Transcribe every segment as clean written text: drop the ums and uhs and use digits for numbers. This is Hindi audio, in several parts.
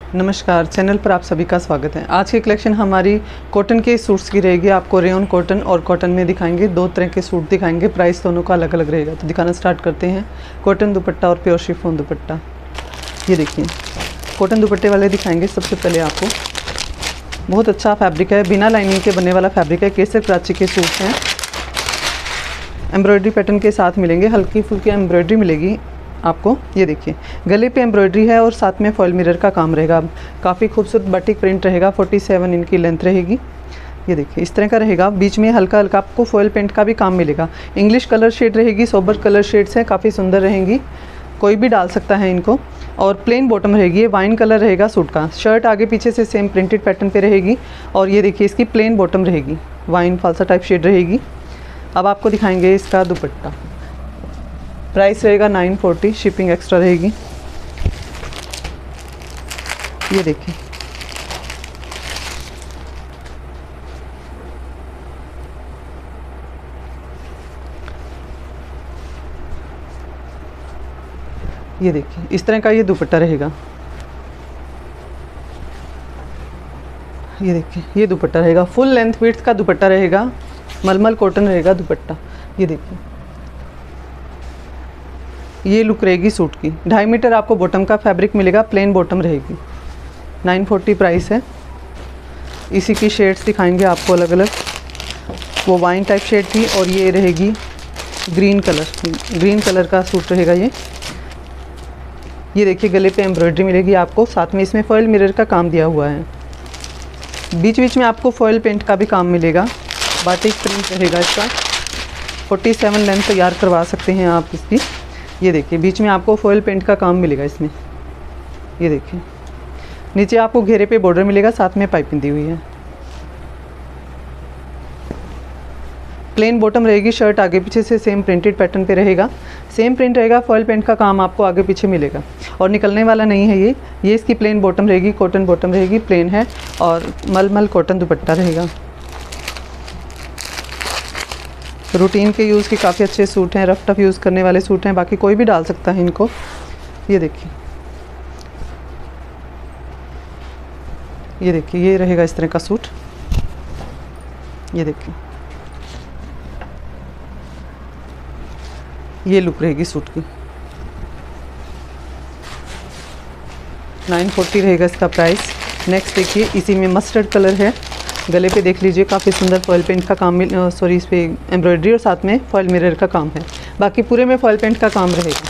नमस्कार, चैनल पर आप सभी का स्वागत है। आज की कलेक्शन हमारी कॉटन के सूट्स की रहेगी। आपको रेयन कॉटन और कॉटन में दिखाएंगे, दो तरह के सूट दिखाएंगे। प्राइस दोनों का अलग अलग रहेगा। तो दिखाना स्टार्ट करते हैं। कॉटन दुपट्टा और प्योर शिफॉन दुपट्टा। ये देखिए, कॉटन दुपट्टे वाले दिखाएंगे। सबसे पहले आपको बहुत अच्छा फैब्रिक है, बिना लाइनिंग के बनने वाला फैब्रिक है। केसर कराची के सूट हैं, एम्ब्रॉयडरी पैटर्न के साथ मिलेंगे। हल्की फुल्की एम्ब्रॉयडरी मिलेगी आपको। ये देखिए, गले पे एम्ब्रॉयडरी है और साथ में फॉयल मिरर का काम रहेगा। काफ़ी खूबसूरत बाटिक प्रिंट रहेगा। 47 इनकी लेंथ रहेगी। ये देखिए, इस तरह का रहेगा। बीच में हल्का हल्का आपको फॉयल पेंट का भी काम मिलेगा। इंग्लिश कलर शेड रहेगी, सोबर कलर शेड्स हैं, काफ़ी सुंदर रहेंगी। कोई भी डाल सकता है इनको। और प्लेन बॉटम रहेगी। ये वाइन कलर रहेगा सूट का। शर्ट आगे पीछे से सेम प्रिंटेड पैटर्न पे रहेगी। और ये देखिए, इसकी प्लेन बॉटम रहेगी, वाइन फालसा टाइप शेड रहेगी। अब आपको दिखाएंगे इसका दुपट्टा। प्राइस रहेगा 940, शिपिंग एक्स्ट्रा रहेगी। ये देखिए, ये देखिए, इस तरह का ये दुपट्टा रहेगा। ये देखिए, ये दुपट्टा रहेगा। फुल लेंथ विड्थ का दुपट्टा रहेगा। मलमल कॉटन रहेगा दुपट्टा। ये देखिए, ये लुक रहेगी सूट की। 2.5 मीटर आपको बॉटम का फैब्रिक मिलेगा। प्लेन बॉटम रहेगी। 940 प्राइस है। इसी की शेड्स दिखाएंगे आपको अलग अलग। वो वाइन टाइप शेड थी और ये रहेगी ग्रीन कलर का सूट रहेगा ये। देखिए, गले पे एम्ब्रॉयडरी मिलेगी आपको। साथ में इसमें फॉयल मिरर का काम दिया हुआ है। बीच बीच में आपको फॉयल पेंट का भी काम मिलेगा। बाटिक प्रिंट रहेगा इसका। 47 लेंथ तैयार करवा सकते हैं आप इसकी। ये देखिए, बीच में आपको फॉयल पेंट का काम मिलेगा इसमें। ये देखिए, नीचे आपको घेरे पे बॉर्डर मिलेगा, साथ में पाइपिंग दी हुई है। प्लेन बॉटम रहेगी। शर्ट आगे पीछे से सेम प्रिंटेड पैटर्न पे रहेगा। सेम प्रिंट रहेगा। फॉयल पेंट का काम आपको आगे पीछे मिलेगा और निकलने वाला नहीं है ये इसकी प्लेन बॉटम रहेगी। कॉटन बॉटम रहेगी, प्लेन है। और मलमल कॉटन दुपट्टा रहेगा। रूटीन के यूज़ के काफ़ी अच्छे सूट हैं। रफ टफ यूज़ करने वाले सूट हैं। बाकी कोई भी डाल सकता है इनको। ये देखिए, ये रहेगा इस तरह का सूट। ये देखिए, ये लुक रहेगी सूट की। 940 रहेगा इसका प्राइस। नेक्स्ट देखिए, इसी में मस्टर्ड कलर है। गले पे देख लीजिए, काफ़ी सुंदर फॉयल पेंट का काम इस पे एम्ब्रॉयडरी और साथ में फॉयल मिरर का काम है। बाकी पूरे में फॉयल पेंट का काम रहेगा।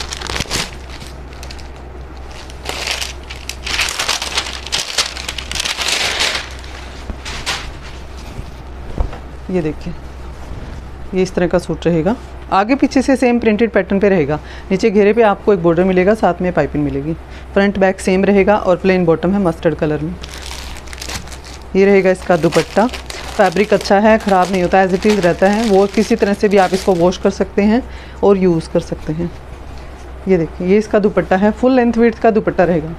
ये देखिए, ये इस तरह का सूट रहेगा। आगे पीछे से सेम प्रिंटेड पैटर्न पे रहेगा। नीचे घेरे पे आपको एक बॉर्डर मिलेगा, साथ में पाइपिंग मिलेगी। फ्रंट बैक सेम रहेगा और प्लेन बॉटम है मस्टर्ड कलर में। ये रहेगा इसका दुपट्टा। फैब्रिक अच्छा है, ख़राब नहीं होता, एज इट इज़ रहता है। वो किसी तरह से भी आप इसको वॉश कर सकते हैं और यूज़ कर सकते हैं। ये देखिए, ये इसका दुपट्टा है। फुल लेंथ विड्थ का दुपट्टा रहेगा।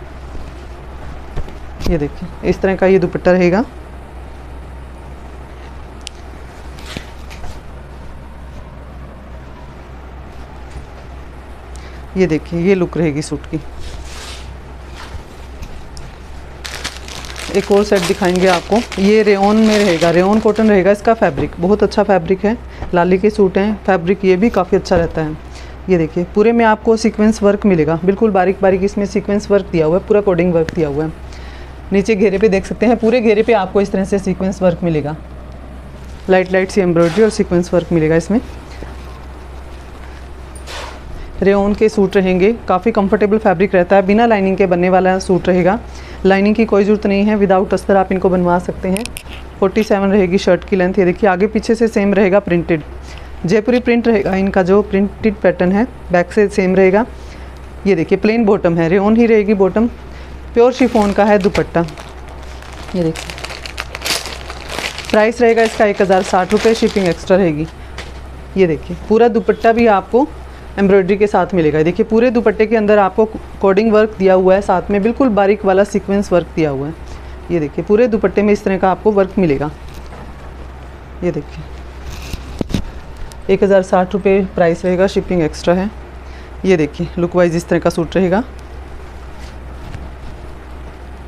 ये देखिए, इस तरह का ये दुपट्टा रहेगा। ये देखिए, ये लुक रहेगी सूट की। एक और सेट दिखाएंगे आपको। ये रेयन में रहेगा, रेयन कॉटन रहेगा इसका फैब्रिक। बहुत अच्छा फैब्रिक है। लाली के सूट हैं। फैब्रिक ये भी काफ़ी अच्छा रहता है। ये देखिए, पूरे में आपको सीक्वेंस वर्क मिलेगा। बिल्कुल बारीक बारीक इसमें सीक्वेंस वर्क दिया हुआ है। पूरा कोडिंग वर्क दिया हुआ है। नीचे घेरे पे देख सकते हैं, पूरे घेरे पे आपको इस तरह से सीक्वेंस वर्क मिलेगा। लाइट सी एम्ब्रॉयडरी और सीक्वेंस वर्क मिलेगा इसमें। रेयन के सूट रहेंगे। काफ़ी कंफर्टेबल फैब्रिक रहता है। बिना लाइनिंग के बनने वाला सूट रहेगा। लाइनिंग की कोई ज़रूरत नहीं है। विदाउट अस्तर आप इनको बनवा सकते हैं। 47 रहेगी शर्ट की लेंथ। ये देखिए, आगे पीछे से सेम रहेगा प्रिंटेड। जयपुरी प्रिंट रहेगा इनका, जो प्रिंटेड पैटर्न है। बैक से सेम रहेगा। ये देखिए, प्लेन बॉटम है। रेयन ही रहेगी बॉटम। प्योर शिफॉन का है दुपट्टा। ये देखिए, प्राइस रहेगा इसका 1060 रुपये, शिपिंग एक्स्ट्रा रहेगी। ये देखिए, पूरा दुपट्टा भी आपको एम्ब्रॉयडरी के साथ मिलेगा। देखिए, पूरे दुपट्टे के अंदर आपको कोडिंग वर्क दिया हुआ है, साथ में बिल्कुल बारीक वाला सीक्वेंस वर्क दिया हुआ है। ये देखिए, पूरे दुपट्टे में इस तरह का आपको वर्क मिलेगा। ये देखिए, 1060 रुपये प्राइस रहेगा, शिपिंग एक्स्ट्रा है। ये देखिए, लुक वाइज इस तरह का सूट रहेगा।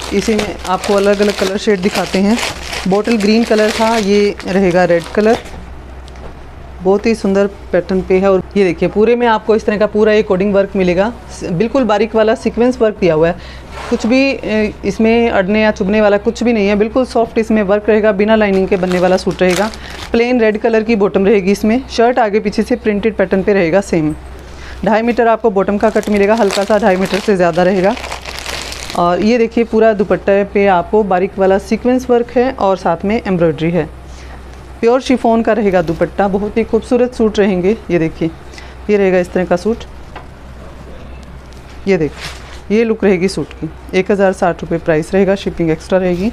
इसी में आपको अलग अलग कलर शेड दिखाते हैं। बॉटल ग्रीन कलर था, ये रहेगा रेड कलर। बहुत ही सुंदर पैटर्न पे है। और ये देखिए पूरे में आपको इस तरह का पूरा एक कोडिंग वर्क मिलेगा, बिल्कुल बारीक वाला सीक्वेंस वर्क दिया हुआ है। कुछ भी इसमें अड़ने या चुभने वाला कुछ भी नहीं है, बिल्कुल सॉफ्ट इसमें वर्क रहेगा। बिना लाइनिंग के बनने वाला सूट रहेगा। प्लेन रेड कलर की बॉटम रहेगी इसमें। शर्ट आगे पीछे से प्रिंटेड पैटर्न पे रहेगा सेम। 2.5 मीटर आपको बॉटम का कट मिलेगा, हल्का सा 2.5 मीटर से ज़्यादा रहेगा। और ये देखिए पूरा दुपट्टे पे आपको बारीक वाला सीक्वेंस वर्क है और साथ में एम्ब्रॉयडरी है। प्योर शिफॉन का रहेगा दुपट्टा, बहुत ही खूबसूरत सूट रहेंगे। ये देखिए ये रहेगा इस तरह का सूट। ये देखिए ये लुक रहेगी सूट की। 1060 रुपये प्राइस रहेगा, शिपिंग एक्स्ट्रा रहेगी।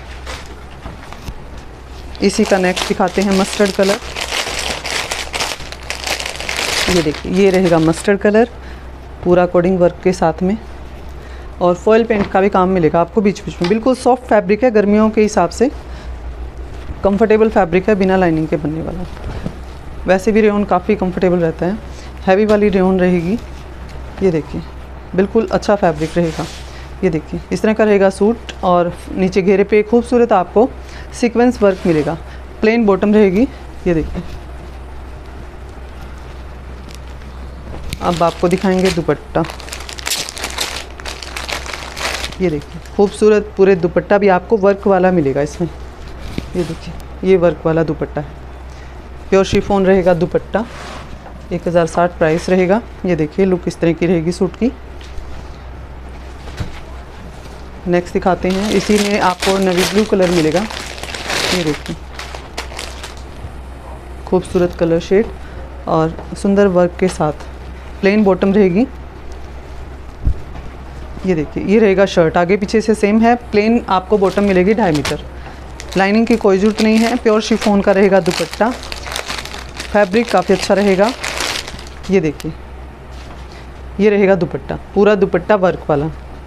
इसी का नेक्स्ट दिखाते हैं मस्टर्ड कलर। ये देखिए ये रहेगा मस्टर्ड कलर, पूरा कोडिंग वर्क के साथ में। और फॉयल पेंट का भी काम मिलेगा आपको बीच बीच में। बिल्कुल सॉफ्ट फैब्रिक है, गर्मियों के हिसाब से कंफर्टेबल फैब्रिक है, बिना लाइनिंग के बनने वाला। वैसे भी रेयन काफ़ी कंफर्टेबल रहता है। हैवी वाली रेयन रहेगी। ये देखिए बिल्कुल अच्छा फैब्रिक रहेगा। ये देखिए इस तरह का रहेगा सूट और नीचे घेरे पे खूबसूरत आपको सीक्वेंस वर्क मिलेगा। प्लेन बॉटम रहेगी। ये देखिए अब आपको दिखाएंगे दुपट्टा। ये देखिए खूबसूरत पूरे दुपट्टा भी आपको वर्क वाला मिलेगा इसमें। ये देखिए ये वर्क वाला दुपट्टा है। प्योर शिफॉन रहेगा दुपट्टा, 1060 प्राइस रहेगा। ये देखिए लुक इस तरह की रहेगी सूट की। नेक्स्ट दिखाते हैं, इसी में आपको नेवी ब्लू कलर मिलेगा। ये देखिए खूबसूरत कलर शेड और सुंदर वर्क के साथ। प्लेन बॉटम रहेगी। ये देखिए ये रहेगा शर्ट, आगे पीछे से सेम है। प्लेन आपको बॉटम मिलेगी 2.5 मीटर। लाइनिंग की कोई ज़रूरत नहीं है। प्योर शिफॉन का रहेगा दुपट्टा, फैब्रिक काफ़ी अच्छा रहेगा। ये देखिए ये रहेगा दुपट्टा, पूरा दुपट्टा वर्क वाला।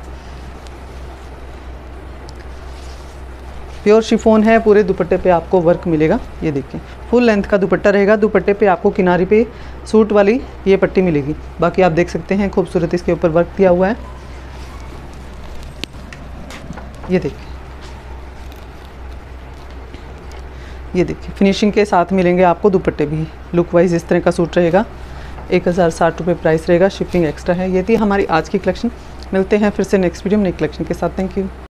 प्योर शिफॉन है, पूरे दुपट्टे पे आपको वर्क मिलेगा। ये देखिए फुल लेंथ का दुपट्टा रहेगा। दुपट्टे पे आपको किनारे पे सूट वाली ये पट्टी मिलेगी। बाकी आप देख सकते हैं खूबसूरत इसके ऊपर वर्क दिया हुआ है। ये देखिए ये देखिए फिनिशिंग के साथ मिलेंगे आपको दुपट्टे भी। लुक वाइज इस तरह का सूट रहेगा। 1060 रुपये प्राइस रहेगा, शिपिंग एक्स्ट्रा है। ये थी हमारी आज की कलेक्शन। मिलते हैं फिर से नेक्स्ट वीडियो में नई कलेक्शन के साथ। Thank you.